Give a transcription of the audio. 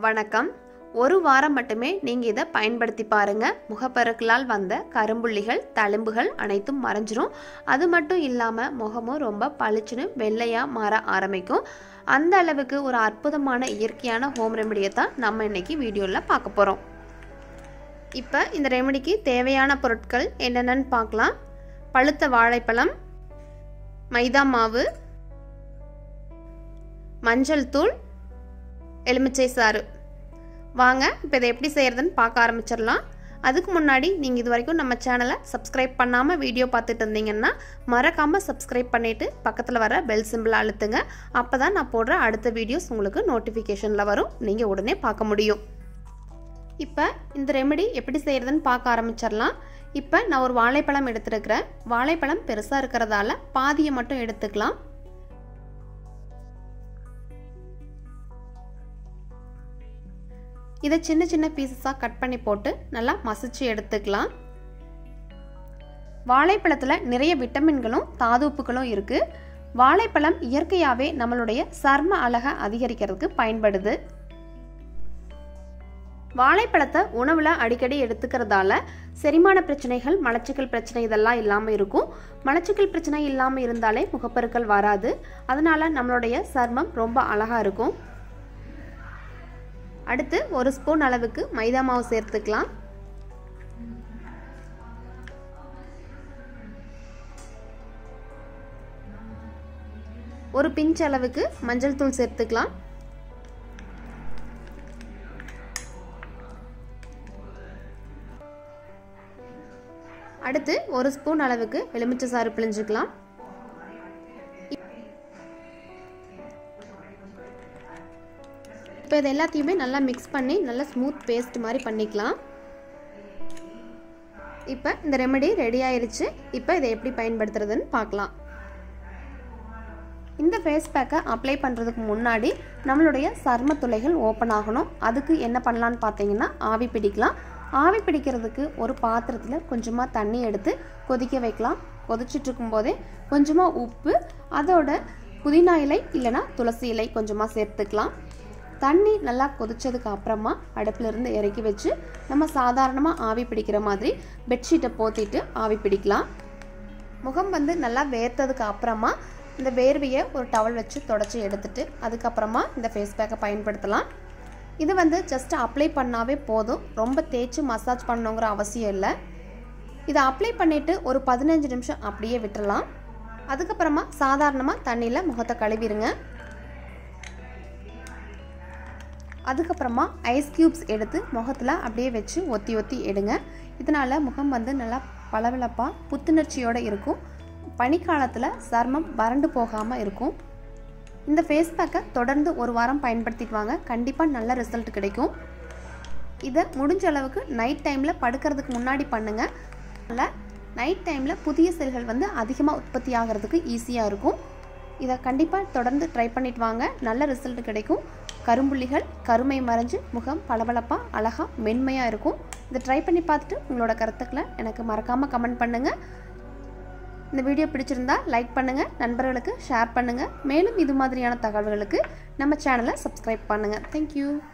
வணக்கம். ஒரு வாரம் மட்டுமே நீங்கள் இதை பயன்படுத்தி பாருங்கள். முகப்பருக்களால் வந்த கரும்புள்ளிகள் தழும்புகள் அனைத்தும் மறைஞ்சிரும். அது மட்டும் இல்லாமல் முகமும் ரொம்ப பளிச்சுன்னு வெள்ளையாக மாற ஆரம்பிக்கும். அந்த அளவுக்கு ஒரு அற்புதமான இயற்கையான ஹோம் ரெமெடியை தான் நம்ம இன்னைக்கு வீடியோவில் பார்க்க போகிறோம். இப்போ இந்த ரெமெடிக்கு தேவையான பொருட்கள் என்னென்னு பார்க்கலாம். பழுத்த வாழைப்பழம், மைதா மாவு, மஞ்சள் தூள், எலுமிச்சை சாறு. வாங்க இப்போ இதை எப்படி செய்கிறதுன்னு பார்க்க ஆரம்பிச்சிடலாம். அதுக்கு முன்னாடி நீங்கள் இது வரைக்கும் நம்ம சேனலை சப்ஸ்கிரைப் பண்ணாமல் வீடியோ பார்த்துட்டு இருந்தீங்கன்னா மறக்காமல் சப்ஸ்கிரைப் பண்ணிவிட்டு பக்கத்தில் வர பெல் சிம்பிளை அழுத்துங்க. அப்போ தான் நான் போடுற அடுத்த வீடியோஸ் உங்களுக்கு நோட்டிஃபிகேஷனில் வரும், நீங்கள் உடனே பார்க்க முடியும். இப்போ இந்த ரெமெடி எப்படி செய்கிறதுன்னு பார்க்க ஆரம்பிச்சிடலாம். இப்போ நான் ஒரு வாழைப்பழம் எடுத்துருக்கிறேன். வாழைப்பழம் பெருசாக இருக்கிறதால பாதியை மட்டும் எடுத்துக்கலாம். இதை சின்ன சின்ன பீசஸாக கட் பண்ணி போட்டு நல்லா மசிச்சு எடுத்துக்கலாம். வாழைப்பழத்தில் நிறைய விட்டமின்களும் தாதுப்புகளும் இருக்குது. வாழைப்பழம் இயற்கையாகவே நம்மளுடைய சர்ம அழகை அதிகரிக்கிறதுக்கு பயன்படுது. வாழைப்பழத்தை உணவில் அடிக்கடி எடுத்துக்கிறதால செரிமான பிரச்சனைகள், மலச்சிக்கல் பிரச்சனை இதெல்லாம் இல்லாமல் இருக்கும். மலச்சிக்கல் பிரச்சனை இல்லாமல் இருந்தாலே முகப்பருக்கள் வராது. அதனால நம்மளுடைய சர்மம் ரொம்ப அழகாக இருக்கும். அடுத்து ஒரு ஸ்பூன் அளவுக்கு மைதா மாவு சேர்த்துக்கலாம். ஒரு பிஞ்ச் அளவுக்கு மஞ்சள் தூள் சேர்த்துக்கலாம். அடுத்து ஒரு ஸ்பூன் அளவுக்கு எலுமிச்சை சாறு பிழிஞ்சுக்கலாம். இப்போ இது எல்லாத்தையுமே நல்லா மிக்ஸ் பண்ணி நல்லா ஸ்மூத் பேஸ்ட் மாதிரி பண்ணிக்கலாம். இப்போ இந்த ரெமெடி ரெடி ஆயிடுச்சு. இப்போ இதை எப்படி பயன்படுத்துறதுன்னு பார்க்கலாம். இந்த ஃபேஸ் பேக்கை அப்ளை பண்ணுறதுக்கு முன்னாடி நம்மளுடைய சர்ம துளைகள் ஓப்பன் ஆகணும். அதுக்கு என்ன பண்ணலான்னு பார்த்தீங்கன்னா ஆவி பிடிக்கலாம். ஆவி பிடிக்கிறதுக்கு ஒரு பாத்திரத்தில் கொஞ்சமாக தண்ணி எடுத்து கொதிக்க வைக்கலாம். கொதிச்சுட்டு இருக்கும்போதே கொஞ்சமாக உப்பு, அதோட புதினா இலை இல்லைனா துளசி இலை கொஞ்சமாக சேர்த்துக்கலாம். தண்ணி நல்லா கொதிச்சதுக்கு அப்புறமா அடுப்பிலிருந்து இறக்கி வச்சு நம்ம சாதாரணமாக ஆவி பிடிக்கிற மாதிரி பெட்ஷீட்டை போத்திட்டு ஆவி பிடிக்கலாம். முகம் நல்லா வேர்த்ததுக்கு அப்புறமா இந்த வேர்வையை ஒரு டவல் வச்சு தொடச்சி எடுத்துட்டு அதுக்கப்புறமா இந்த ஃபேஸ் பேக்கை பயன்படுத்தலாம். இது ஜஸ்ட் அப்ளை பண்ணாவே போதும். ரொம்ப தேய்ச்சி மசாஜ் பண்ணணுங்கிற அவசியம் இல்லை. இதை அப்ளை பண்ணிவிட்டு ஒரு 15 நிமிஷம் அப்படியே விட்டுறலாம். அதுக்கப்புறமா சாதாரணமாக தண்ணியில் முகத்தை கழுவிடுங்க. அதுக்கப்புறமா ஐஸ் க்யூப்ஸ் எடுத்து முகத்தில் அப்படியே வச்சு ஒத்தி ஒத்தி எடுங்க. இதனால் முகம் நல்லா பளபளப்பாக புத்துணர்ச்சியோடு இருக்கும். பனிக்காலத்தில் சர்மம் வறண்டு போகாமல் இருக்கும். இந்த ஃபேஸ் பேக்கை தொடர்ந்து ஒரு வாரம் பயன்படுத்திட்டு வாங்க. கண்டிப்பாக நல்ல ரிசல்ட் கிடைக்கும். இதை முடிஞ்ச அளவுக்கு நைட் டைமில் படுக்கிறதுக்கு முன்னாடி பண்ணுங்கள். நைட் டைமில் புதிய செல்கள் அதிகமாக உற்பத்தி ஆகிறதுக்கு ஈஸியாக இருக்கும். இதை கண்டிப்பாக தொடர்ந்து ட்ரை பண்ணிட்டு வாங்க. நல்ல ரிசல்ட் கிடைக்கும். கரும்புள்ளிகள் கருமை மறைஞ்சு முகம் பளபளப்பாக அழகாக மென்மையாக இருக்கும். இதை ட்ரை பண்ணி பார்த்துட்டு உங்களோட கருத்துக்களை எனக்கு மறக்காமல் கமெண்ட் பண்ணுங்கள். இந்த வீடியோ பிடிச்சிருந்தா லைக் பண்ணுங்கள், நண்பர்களுக்கு ஷேர் பண்ணுங்கள். மேலும் இது மாதிரியான தகவல்களுக்கு நம்ம சேனலை சப்ஸ்கிரைப் பண்ணுங்கள். தேங்க்யூ.